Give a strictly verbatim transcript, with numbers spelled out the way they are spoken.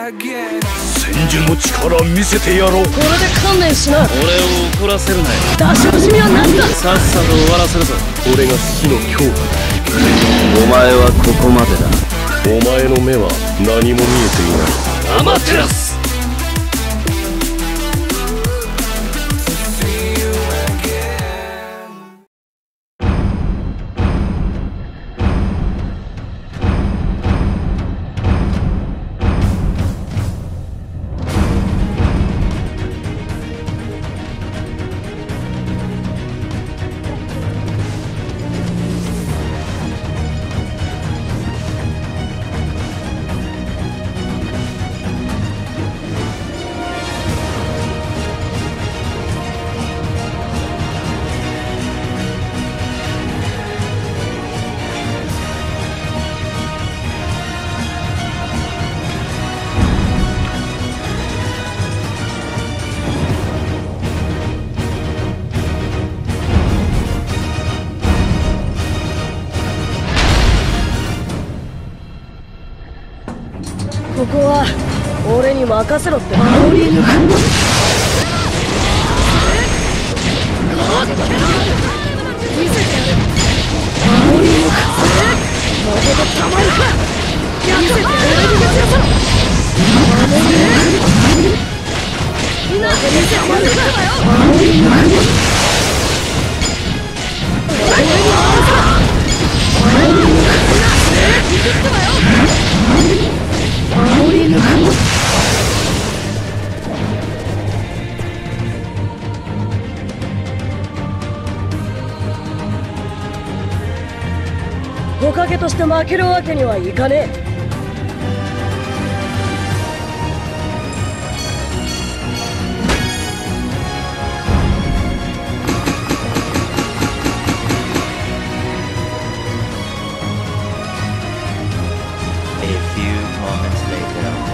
千住の力見せてやろう。 これで観念しな。 俺を怒らせるなよ。 出し惜しみはなしだ。 さっさと終わらせるぞ。 俺が死の恐怖だ。 お前はここまでだ。 お前の目は何も見えていない。 アマテラス。 ここは俺に任せろって守り抜く。見せてやる。守り抜く。負けてたまるか。見せて俺に任せろ。守り抜く。負けてたまるか。守り抜く。俺に任せろ。守り抜く。見せてたわよ。守り抜く。火影として負けるわけにはいかねえ。 A few moments later.